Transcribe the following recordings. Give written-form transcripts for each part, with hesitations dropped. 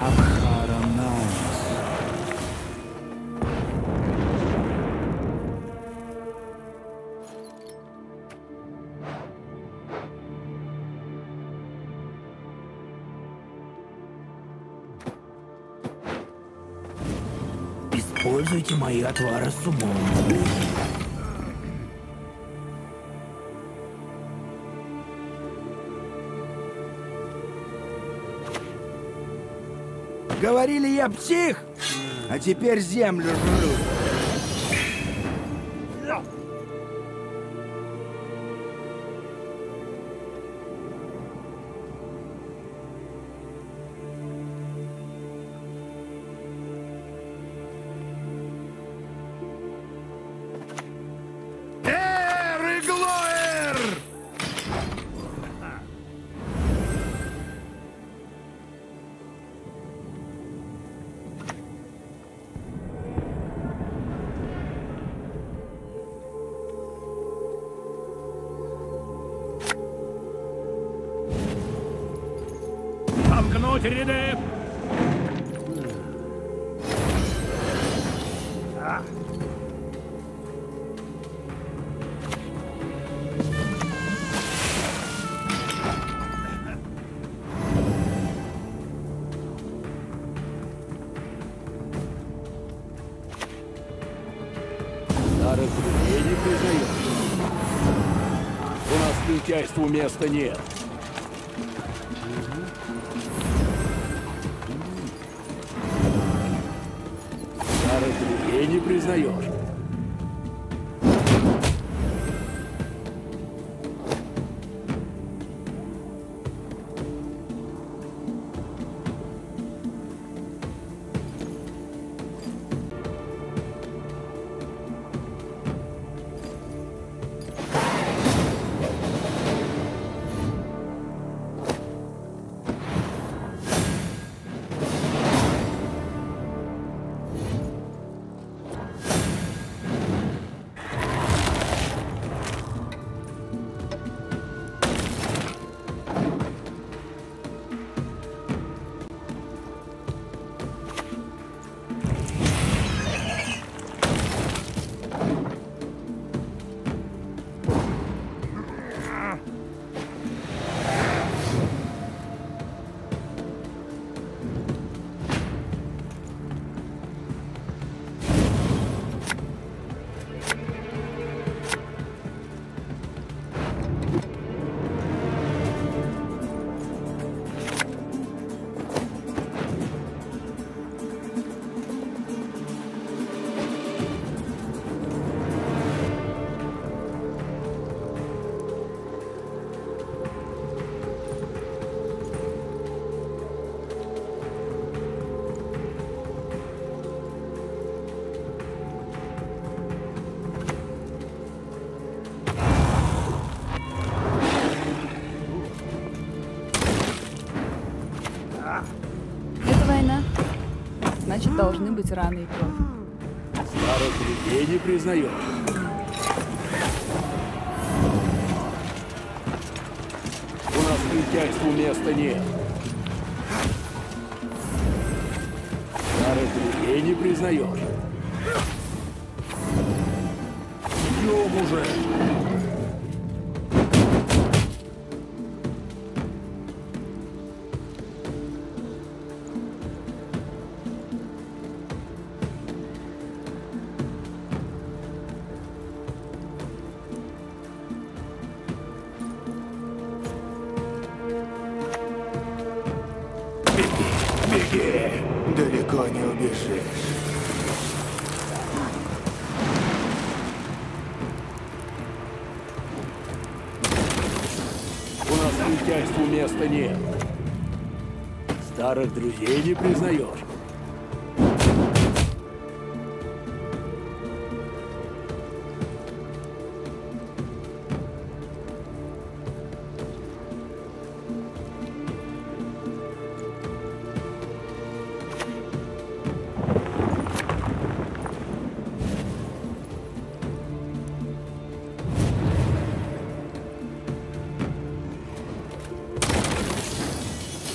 Абхарананс. Используйте мои отвары с умом. Говорили, я псих, а теперь землю жру. Сомкнуть ряды! Старых людей не признаешь. У нас лютяйству места нет. Старых людей не признаешь. Это война. Значит, должны быть раны и кровь. Старых людей не признаешь. У нас лютяйству места нет. Старых людей не признаешь. Идем уже. Беги, далеко не убежишь. У нас лютяйству места нет. Старых друзей не признаешь.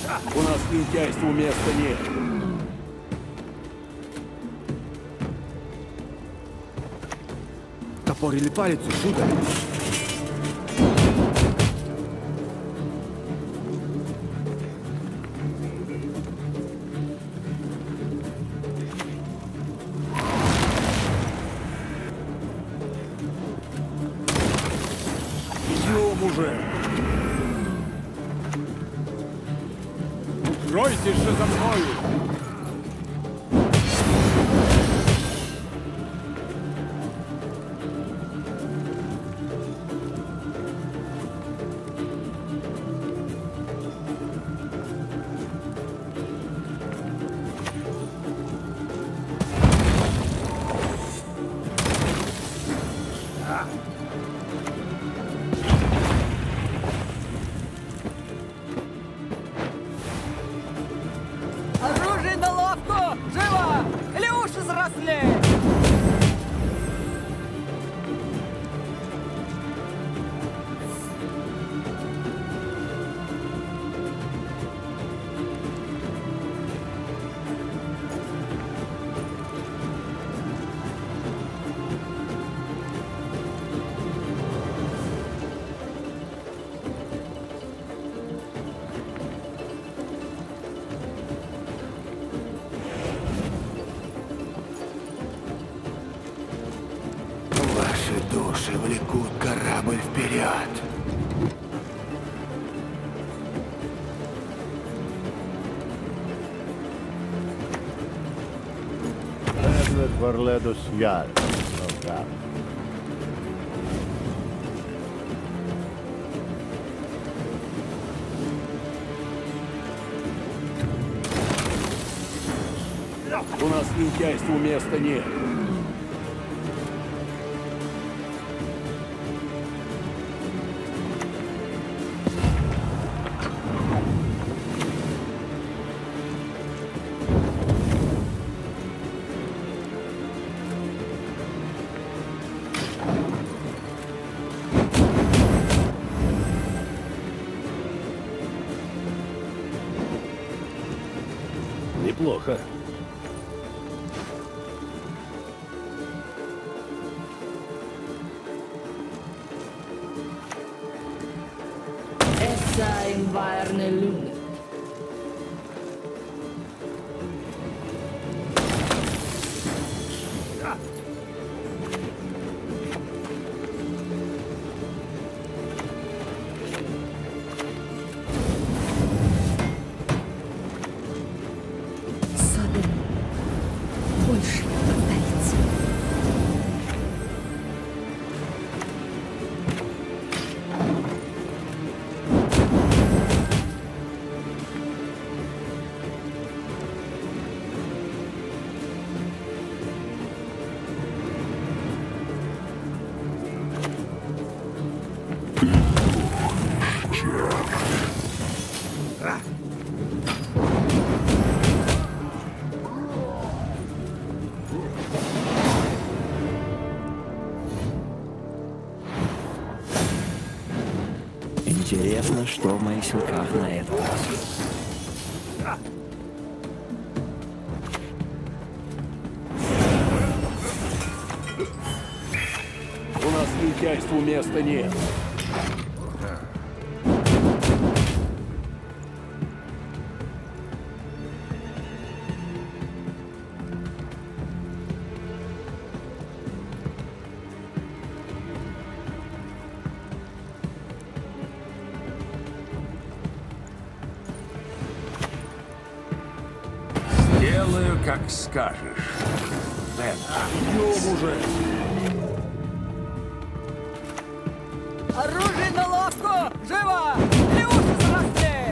У нас лентяйству места нет. Топор или палец, сударь? Идем уже. Кройтесь же за мною. Оружие на лавку! Живо! Или уши заросли! Ваши души влекут корабль вперед. Edward Varledos Jarl. У нас лентяйству места нет. Неплохо. Essa inverno lune. Соден больше не повторится. Интересно, что в моих силках на этот раз. У нас лентяйству места нет. Сделаю, как скажешь. Бен. Идем уже. Оружие на лавку! Живо! Или уши заросли!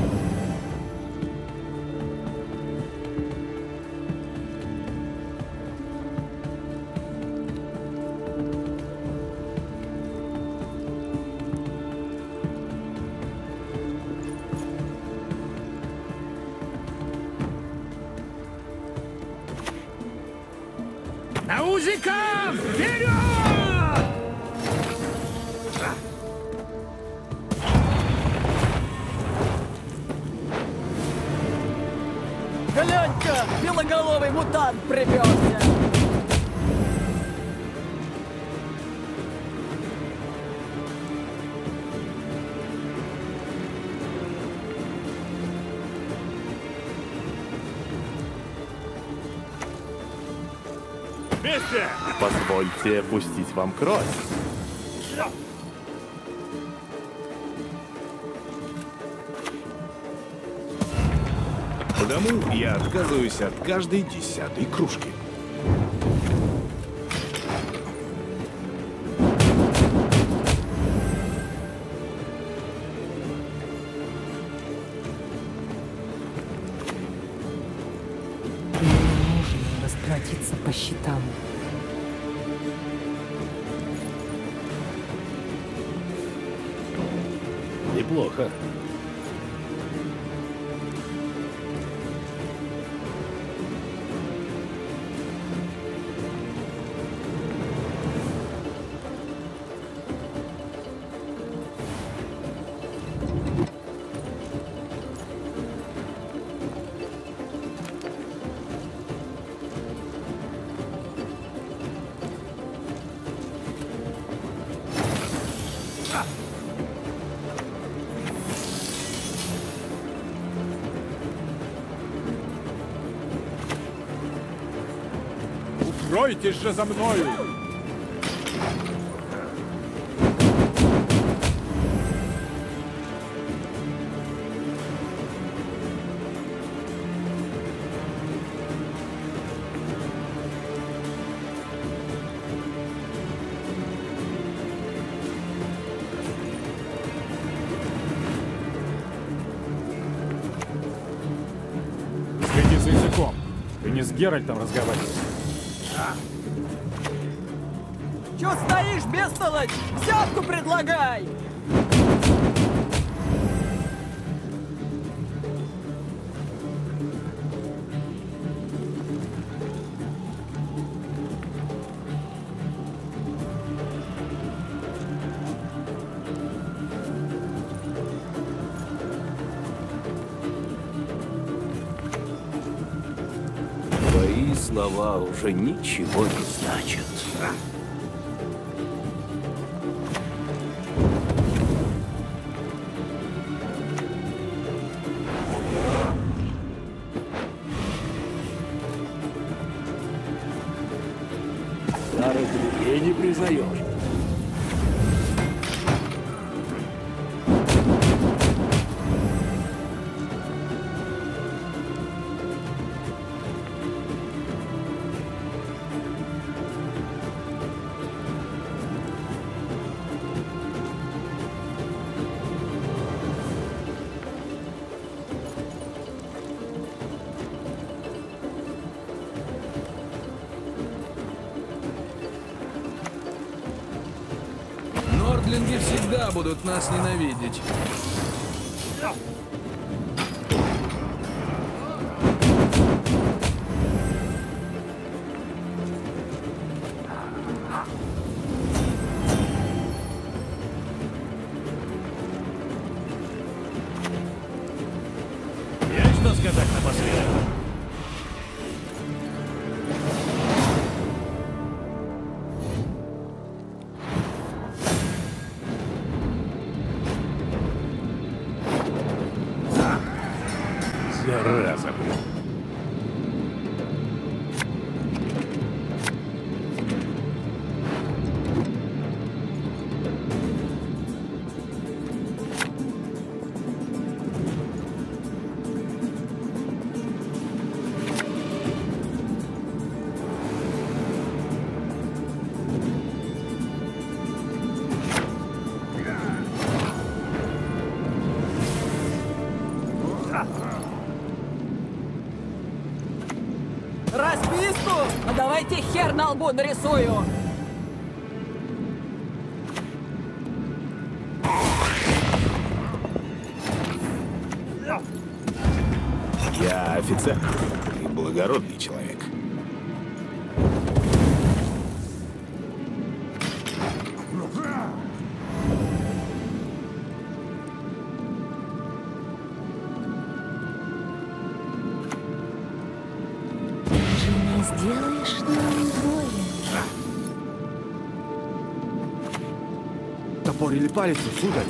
На узикам! Вперед! Глянь-ка, белоголовый мутант приперся! Позвольте пустить вам кровь. Потому я отказываюсь от каждой 10-й кружки. Нужно расплатиться по счетам. Неплохо. Укройтесь же за мною! Следи за языком. Ты не с Геральтом разговариваешь. Чё стоишь, бестолочь? Взятку предлагай! Твои слова уже ничего не значат. Старых людей не признаешь. Нордлинги всегда будут нас ненавидеть. Есть что сказать напоследок? Зараза, блин. Расписку? А давайте хер на лбу нарисую! Я офицер и благородный человек. сделаешь нам больно. Топор или палец, сударь?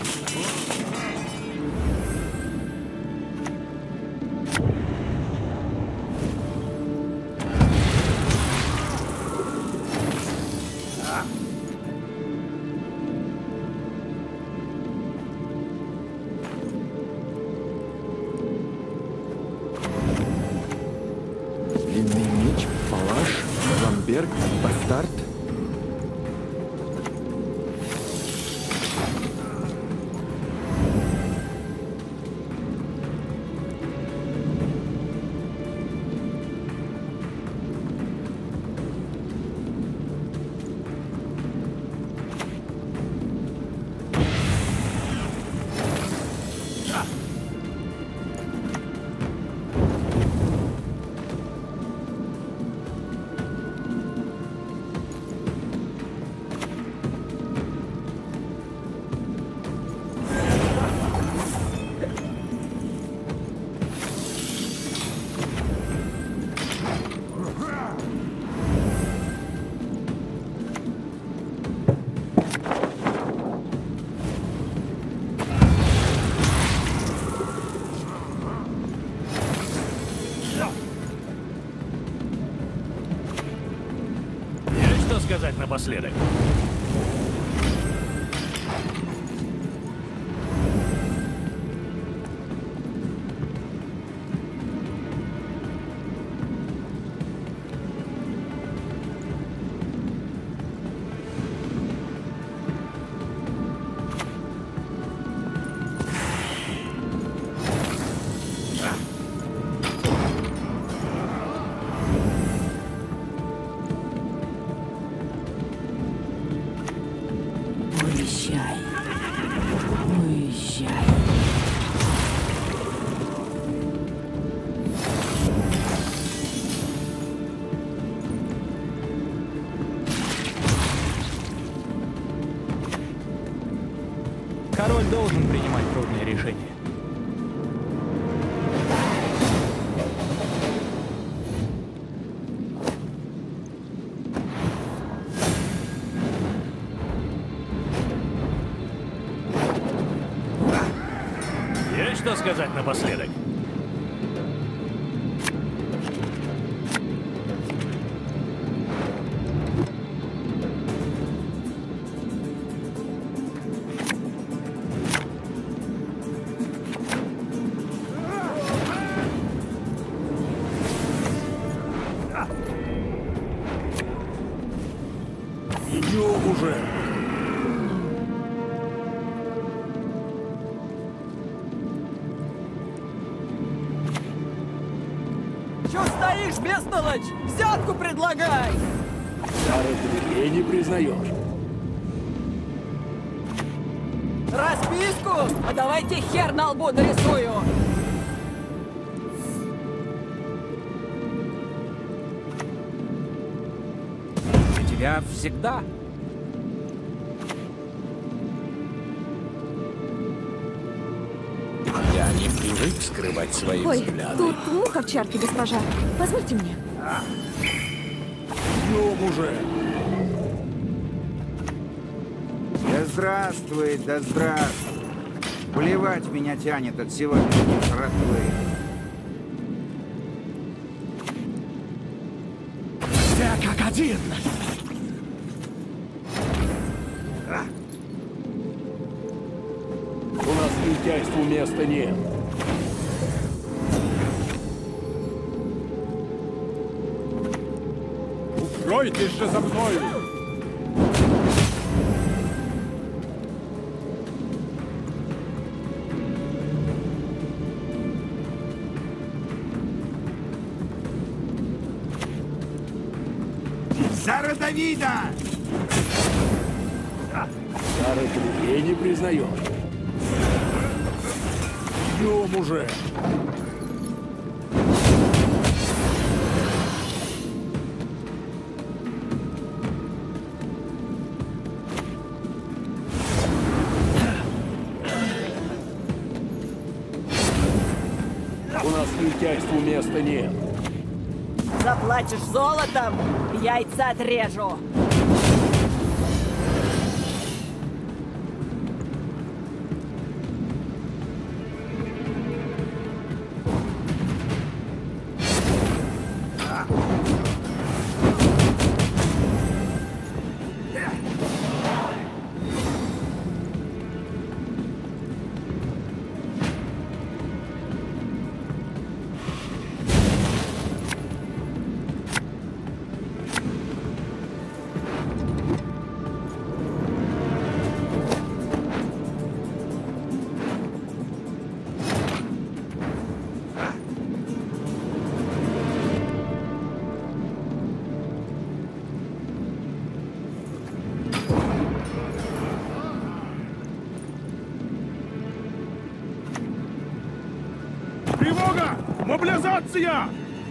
Длинный меч, палаш, ламберг, бастард. Есть что сказать напоследок? Уезжай. Уезжай. Король должен принимать трудные решения. Есть что сказать напоследок? Идем уже. Чё стоишь, бестолочь? Взятку предлагай! Старых дверей не признаешь. Расписку? А давайте хер на лбу нарисую! У тебя всегда. Я не привык скрывать свои Ой, взгляды. тут муха в чарке, госпожа. Позвольте мне. Идем уже. Да здравствуй, да здравствуй. Плевать меня тянет от сегодняшней жратвы. Все как один. У нас лентяйству места нет. Укройтесь же за мной! За Родовида! Старых людей не признаешь. Идем уже. У нас лентяйству места нет. Заплатишь золотом, яйца отрежу. Тревога! Мобилизация!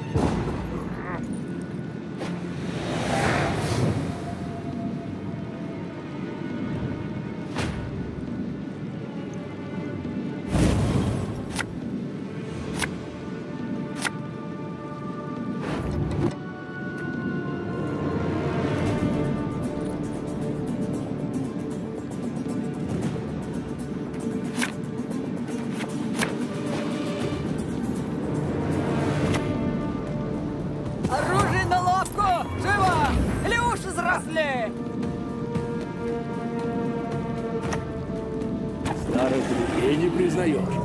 Оружие на лавку! Живо! Или уши заросли! Старых людей не признаешь.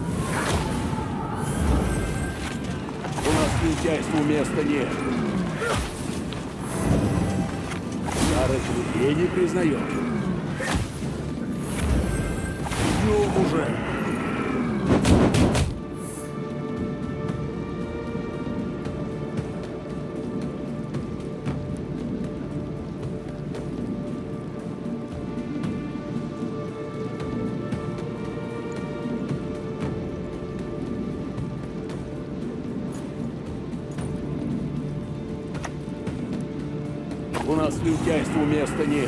У нас лентяйству места нет. Старых людей не признаешь. Идем уже. У нас лентяйству места нет.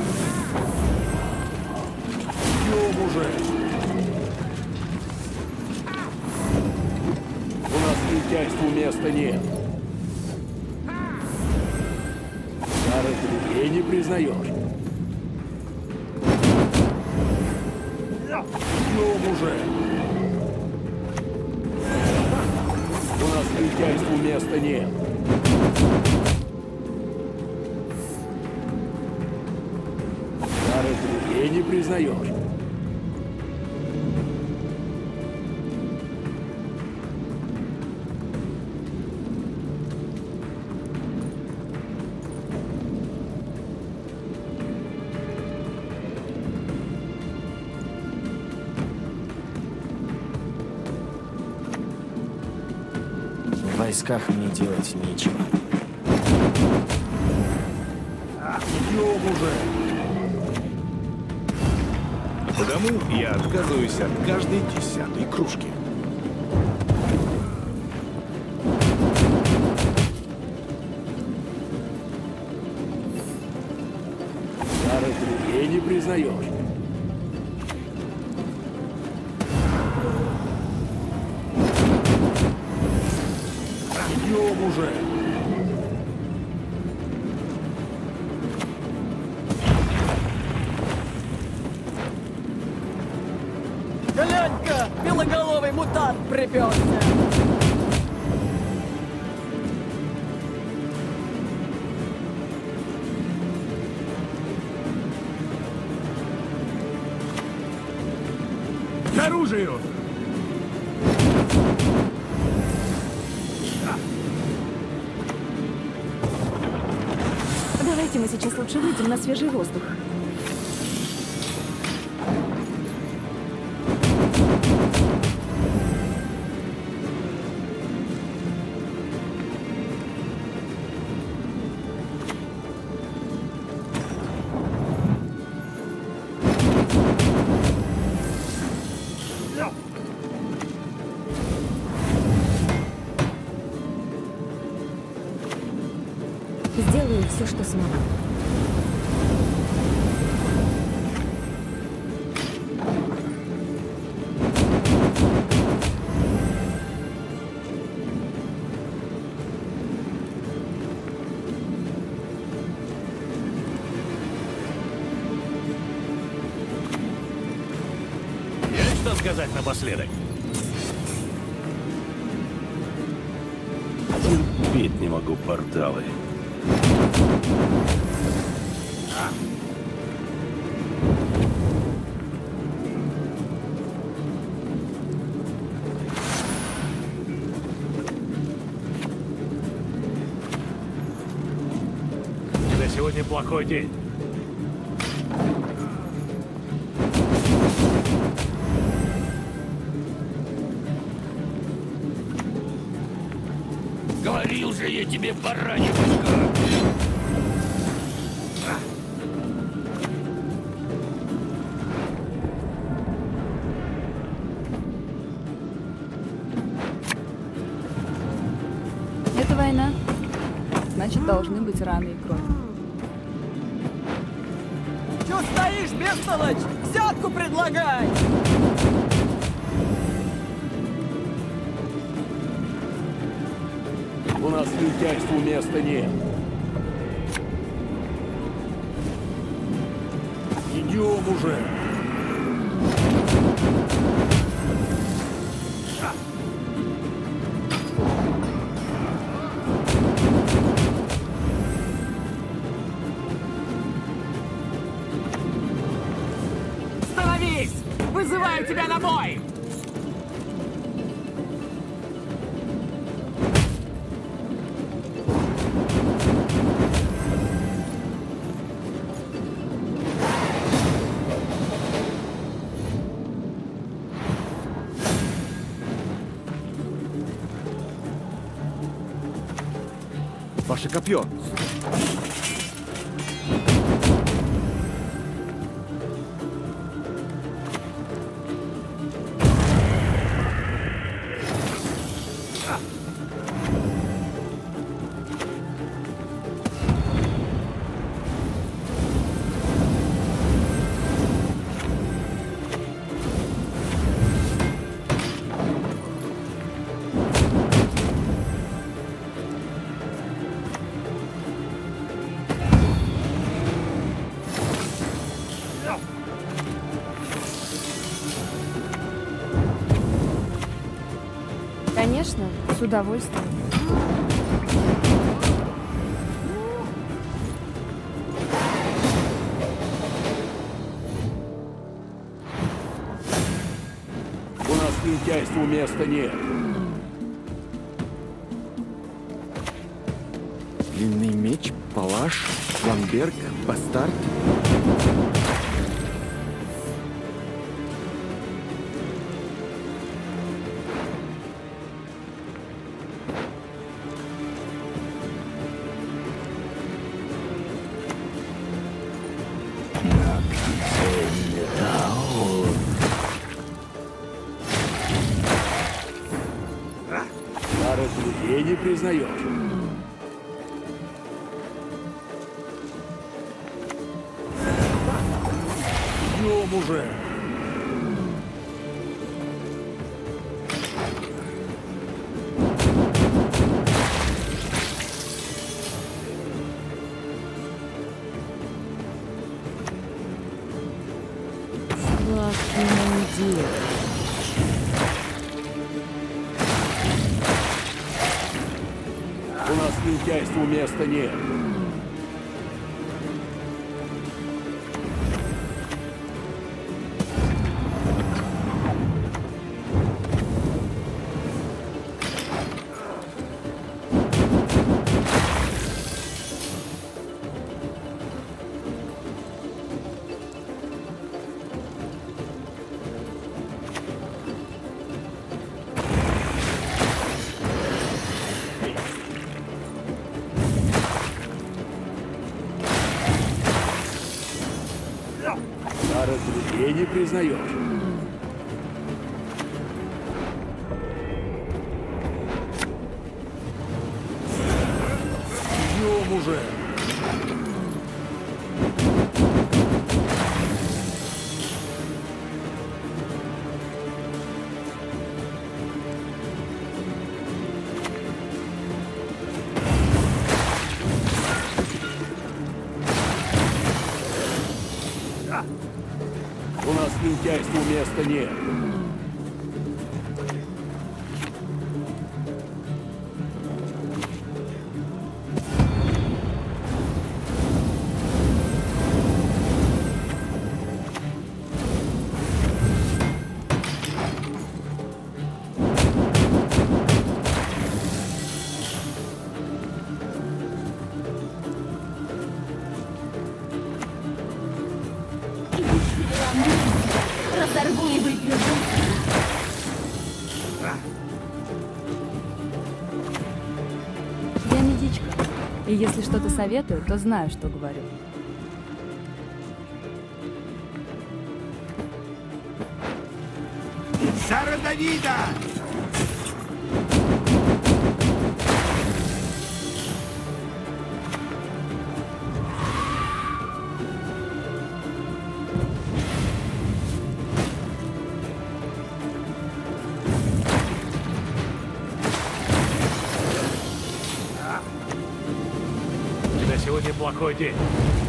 Идем уже. У нас лентяйству места нет. Старых людей не признаешь. Идем уже. У нас лентяйству места нет. Старых людей не признаешь. В войсках мне делать нечего. Идем уже. Потому я отказываюсь от каждой 10-й кружки. Старых людей не признаешь. Идем уже. Глянь-ка, белоголовый мутант приперся! К оружию! Давайте мы сейчас лучше выйдем на свежий воздух. Сделаю все, что смогу. сказать напоследок? Терпеть не могу порталы. У тебя сегодня плохой день. Говорил же я тебе, баранья башка! Это война. Значит, должны быть раны и кровь. Чё стоишь, бестолочь? Взятку предлагай! У нас лентяйству места нет. Идем уже. Становись! Вызываю тебя на бой! Ваше копье! Конечно, с удовольствием. У нас лентяйству места нет. Длинный меч, палаш, фламберг, бастард. Старых людей не признаешь. Идем уже. У нас лентяйству места нет. Старых людей не признаешь. Идем уже. У нас лентяйству места нет. привычка. И если что-то советую, то знаю, что говорю. Сара Давида! У тебя сегодня плохой день.